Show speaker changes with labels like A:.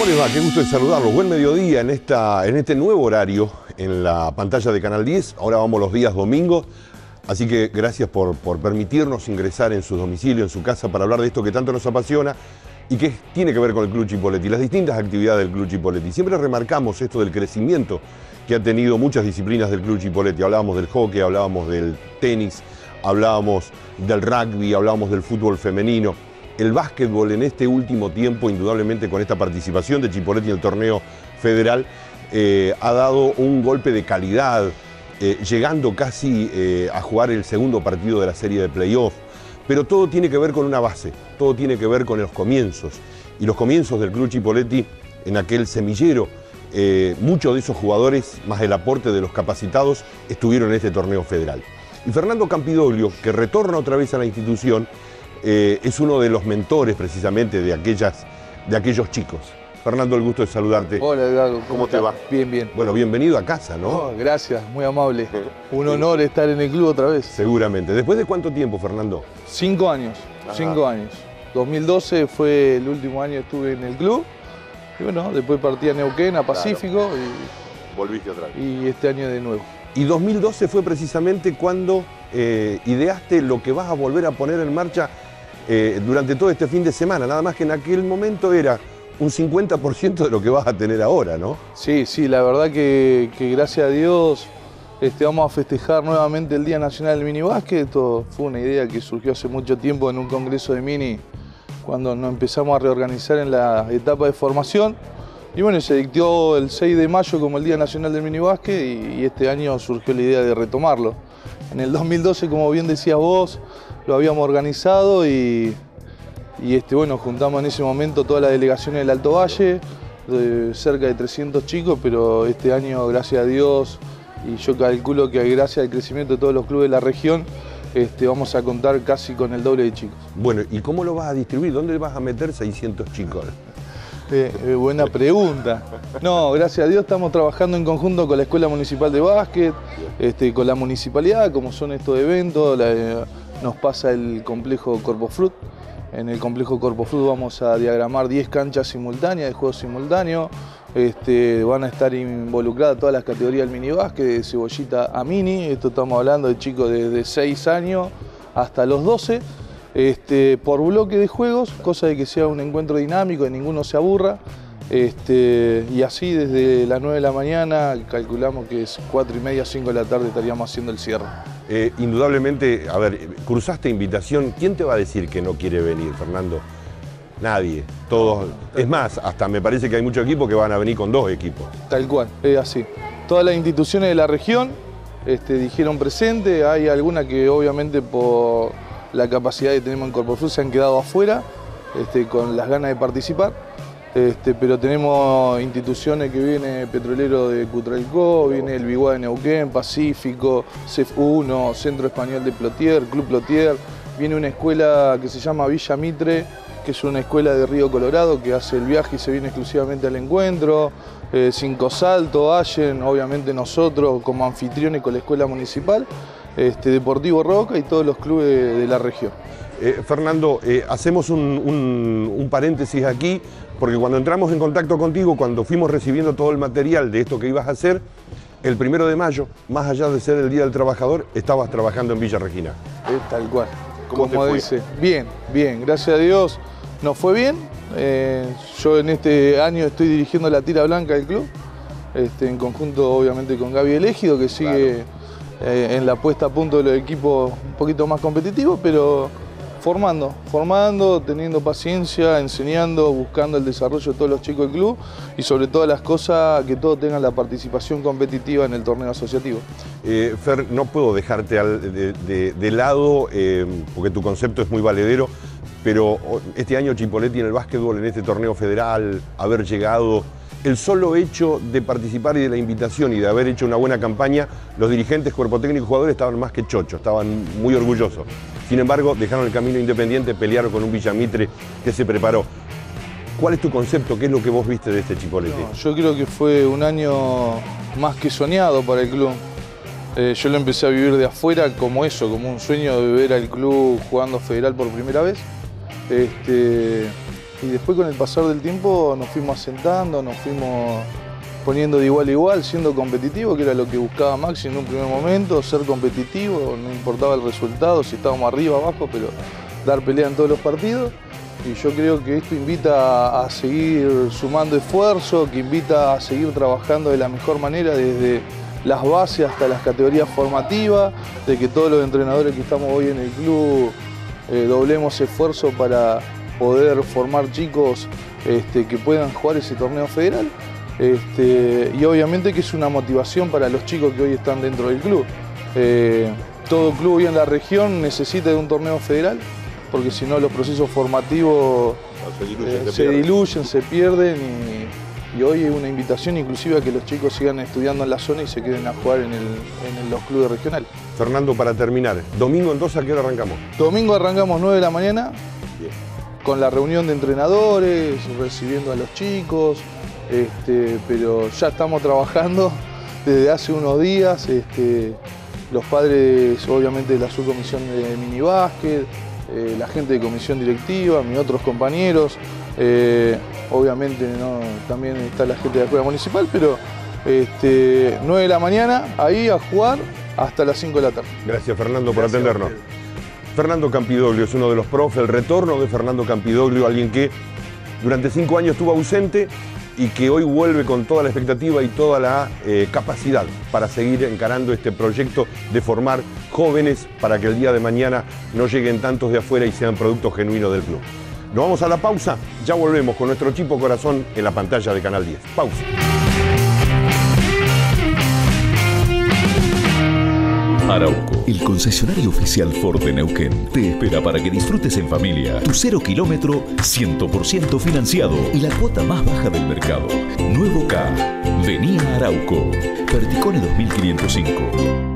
A: ¿Cómo les va? Qué gusto de saludarlos. Buen mediodía en este nuevo horario en la pantalla de Canal 10. Ahora vamos los días domingos. Así que gracias por permitirnos ingresar en su domicilio, en su casa, para hablar de esto que tanto nos apasiona y que tiene que ver con el Club Chipoleti, las distintas actividades del Club Chipoleti. Siempre remarcamos esto del crecimiento que ha tenido muchas disciplinas del Club Chipoleti. Hablábamos del hockey, hablábamos del tenis, hablábamos del rugby, hablábamos del fútbol femenino. El básquetbol en este último tiempo, indudablemente con esta participación de Chipoleti en el torneo federal, ha dado un golpe de calidad, llegando casi a jugar el segundo partido de la serie de playoff. Pero todo tiene que ver con una base, todo tiene que ver con los comienzos. Y los comienzos del Club Chipoleti en aquel semillero, muchos de esos jugadores, más el aporte de los capacitados, estuvieron en este torneo federal. Y Fernando Campidoglio, que retorna otra vez a la institución, es uno de los mentores precisamente de aquellos chicos. Fernando, el gusto de saludarte.
B: Hola, Edgardo.
A: ¿Cómo te va?
B: Bien, bien.
A: Bueno, bienvenido a casa, ¿no?
B: Oh, gracias, muy amable. Un honor estar en el club otra vez.
A: Seguramente. ¿Después de cuánto tiempo, Fernando?
B: 5 años, 5 años. 2012 fue el último año que estuve en el club. Y bueno, después partí a Neuquén, a Pacífico. Claro.
A: Volviste otra vez.
B: Y este año de nuevo.
A: Y 2012 fue precisamente cuando ideaste lo que vas a volver a poner en marcha durante todo este fin de semana. Nada más que en aquel momento era un 50% de lo que vas a tener ahora, ¿no?
B: Sí, sí, la verdad que gracias a Dios vamos a festejar nuevamente el Día Nacional del Minibásquet. Esto fue una idea que surgió hace mucho tiempo en un congreso de mini, cuando nos empezamos a reorganizar en la etapa de formación. Y bueno, se dictó el 6 de mayo como el Día Nacional del Minibásquet y este año surgió la idea de retomarlo. En el 2012, como bien decías vos, lo habíamos organizado y bueno, juntamos en ese momento todas las delegaciones del Alto Valle, cerca de 300 chicos, pero este año, gracias a Dios, y yo calculo que gracias al crecimiento de todos los clubes de la región, vamos a contar casi con el doble de chicos.
A: Bueno, ¿y cómo lo vas a distribuir? ¿Dónde vas a meter 600 chicos?
B: Buena pregunta. No, gracias a Dios estamos trabajando en conjunto con la Escuela Municipal de Básquet, con la municipalidad, como son estos eventos, nos pasa el complejo Corpofrut. En el complejo Corpofrut vamos a diagramar 10 canchas simultáneas de juego simultáneo. Van a estar involucradas todas las categorías del minibásquet, de cebollita a mini. Esto estamos hablando de chicos de 6 años hasta los 12. Por bloque de juegos, cosa de que sea un encuentro dinámico, de ninguno se aburra. Y así desde las 9 de la mañana, calculamos que es 4:30, 5 de la tarde estaríamos haciendo el cierre.
A: Indudablemente, a ver, cruzaste invitación. ¿Quién te va a decir que no quiere venir, Fernando? Nadie. Todos. Es más, hasta me parece que hay muchos equipos que van a venir con 2 equipos.
B: Tal cual, es así. Todas las instituciones de la región dijeron presente. Hay algunas que obviamente por la capacidad que tenemos en Corpofrut se han quedado afuera, con las ganas de participar. Pero tenemos instituciones que viene Petrolero de Cutralcó, viene el Biguá de Neuquén, Pacífico, CEF1, Centro Español de Plotier, Club Plotier. Viene una escuela que se llama Villa Mitre, que es una escuela de Río Colorado que hace el viaje y se viene exclusivamente al encuentro. Cinco Salto, Allen, obviamente nosotros como anfitriones con la escuela municipal, Deportivo Roca y todos los clubes de la región.
A: Fernando, hacemos un paréntesis aquí, porque cuando entramos en contacto contigo, cuando fuimos recibiendo todo el material de esto que ibas a hacer, el 1 de mayo, más allá de ser el Día del Trabajador, estabas trabajando en Villa Regina.
B: Tal cual.
A: ¿Cómo te fue?
B: Dice, bien, bien, gracias a Dios nos fue bien. Yo en este año estoy dirigiendo la tira blanca del club, en conjunto obviamente con Gaby Elégido, que sigue en la puesta a punto de los equipos un poquito más competitivos, pero formando, teniendo paciencia, enseñando, buscando el desarrollo de todos los chicos del club y sobre todas las cosas que todos tengan la participación competitiva en el torneo asociativo.
A: Fer, no puedo dejarte de lado porque tu concepto es muy valedero, pero este año Chipoleti en el básquetbol, en este torneo federal, haber llegado, el solo hecho de participar y de la invitación y de haber hecho una buena campaña, los dirigentes, cuerpo técnico y jugadores estaban más que chochos, estaban muy orgullosos. Sin embargo, dejaron el camino independiente, pelearon con un Villa Mitre que se preparó. ¿Cuál es tu concepto? ¿Qué es lo que vos viste de este Chipoleti?
B: Yo creo que fue un año más que soñado para el club. Yo lo empecé a vivir de afuera como eso, como un sueño de ver al club jugando federal por primera vez. y después con el pasar del tiempo nos fuimos asentando, nos fuimos poniendo de igual a igual, siendo competitivo, que era lo que buscaba Maxi en un primer momento, ser competitivo, no importaba el resultado, si estábamos arriba o abajo, pero dar pelea en todos los partidos. Y yo creo que esto invita a seguir sumando esfuerzo, que invita a seguir trabajando de la mejor manera desde las bases hasta las categorías formativas, de que todos los entrenadores que estamos hoy en el club doblemos esfuerzo para poder formar chicos que puedan jugar ese torneo federal. Y obviamente que es una motivación para los chicos que hoy están dentro del club. Todo club hoy en la región necesita de un torneo federal, porque si no los procesos formativos se diluyen, se pierden y hoy es una invitación inclusive a que los chicos sigan estudiando en la zona y se queden a jugar en los clubes regionales.
A: Fernando, para terminar, domingo entonces, ¿a qué hora arrancamos?
B: Domingo arrancamos 9 de la mañana, con la reunión de entrenadores, recibiendo a los chicos, pero ya estamos trabajando desde hace unos días, los padres obviamente de la subcomisión de minibásquet, la gente de comisión directiva, mis otros compañeros, obviamente también está la gente de la escuela municipal, pero 9 de la mañana ahí a jugar hasta las 5 de la tarde.
A: Gracias, Fernando, por atendernos. Fernando Campidoglio es uno de los profes, el retorno de Fernando Campidoglio, alguien que durante 5 años estuvo ausente y que hoy vuelve con toda la expectativa y toda la capacidad para seguir encarando este proyecto de formar jóvenes para que el día de mañana no lleguen tantos de afuera y sean productos genuinos del club. Nos vamos a la pausa, ya volvemos con nuestro Chipo Corazón en la pantalla de Canal 10. Pausa.
C: Arauco, el concesionario oficial Ford de Neuquén, te espera para que disfrutes en familia tu 0 kilómetro 100% financiado y la cuota más baja del mercado. Nuevo K. Vení a Arauco. Perticone 2505.